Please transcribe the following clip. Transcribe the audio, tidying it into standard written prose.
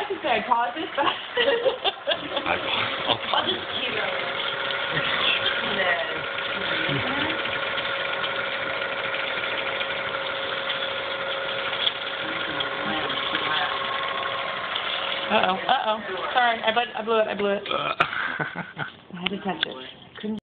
to say I paused it, but I'll I'll just keep it. Uh-oh. Sorry, I blew it. I had to touch it. Couldn't